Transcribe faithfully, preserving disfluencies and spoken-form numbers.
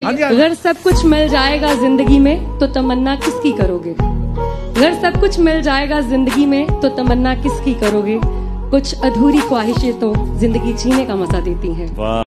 अगर सब कुछ मिल जाएगा जिंदगी में तो तमन्ना किसकी करोगे? अगर सब कुछ मिल जाएगा जिंदगी में तो तमन्ना किसकी करोगे? कुछ अधूरी ख्वाहिशें तो जिंदगी जीने का मजा देती हैं।